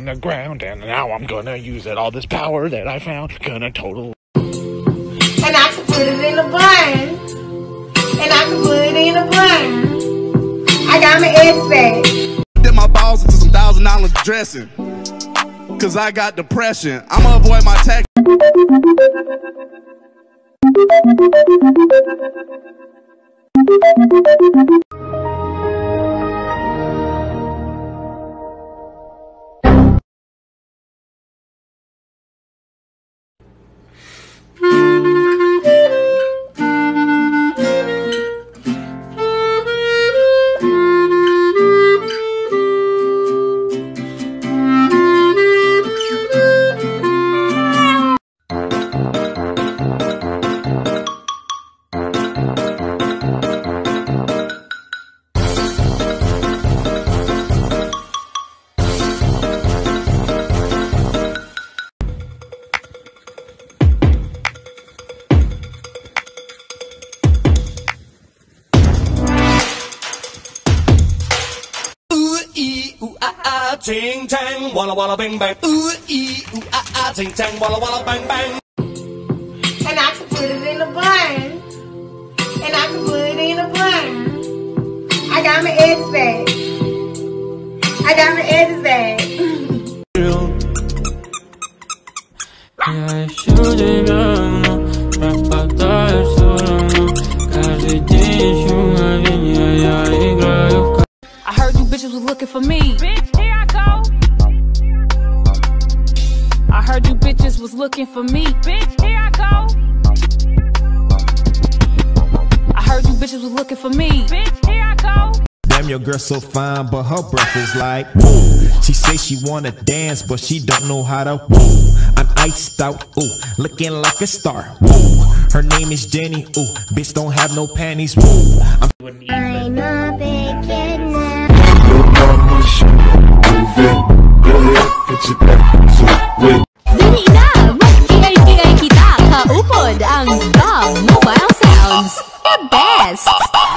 on the ground, and now I'm gonna use it. All this power that I found, gonna total. And I can put it in a bun. And I can put it in a bun. I got my eggs back. Dip my balls into some $1,000 dressing. Cause I got depression. I'ma avoid my tax. Ching chang, walla walla bang bang. Ooh ee ooh ah ah, ching chang, walla walla bang bang. And I can put it in a bun. And I can put it in a bun. I got my eggs back. I got my eggs back. I heard you bitches was looking for me. Bitch, here I go. I heard you bitches was looking for me. Bitch, here I go. I heard you bitches was looking for me. Bitch, here I go. Damn, your girl so fine, but her breath is like woo. She say she wanna dance, but she don't know how to woo. I'm iced out, ooh, looking like a star, woo. Her name is Jenny, ooh, bitch don't have no panties, woo. I'm a big kid now. Dali na! Mag-ingay-ingay kita! Kaupod ang Dog Mobile Sounds! The best!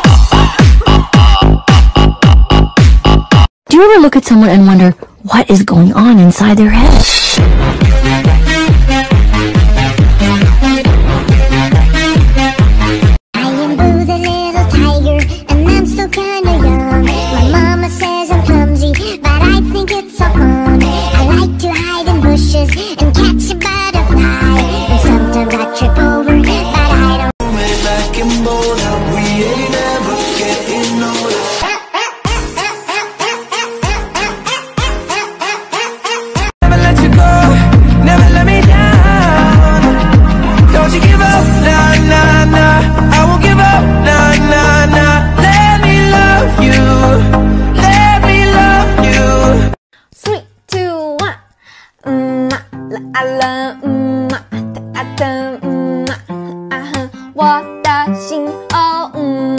Do you ever look at someone and wonder what is going on inside their head? I am Boo the little tiger, and I'm still kinda young. My mama says I'm clumsy, but I think it's so fun. I like to hide in bushes and catch a butterfly, and sometimes I trip over, but I don't. Way back in Boulder, we ain't ever getting older. Never let you go, never let me down. Don't you give up, nah, nah, nah. I won't give up, nah, nah, nah. Let me love you, let me love you. 3, 2, 1啦啦哒哒我的心哦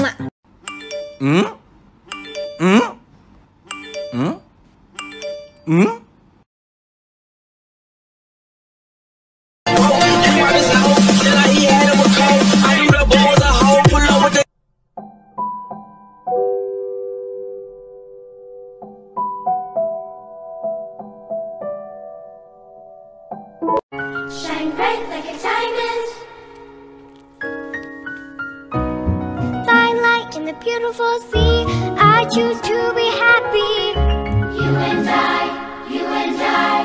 Shine bright like a diamond. Fly light in the beautiful sea. I choose to be happy. You and I, you and I.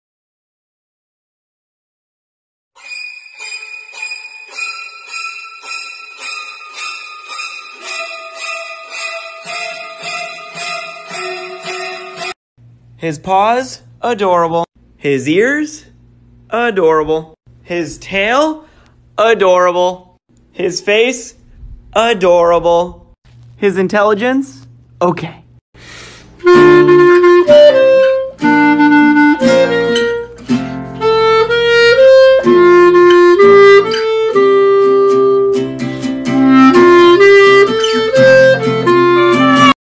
His paws, adorable. His ears, adorable. His tail, adorable. His face, adorable. His intelligence, okay.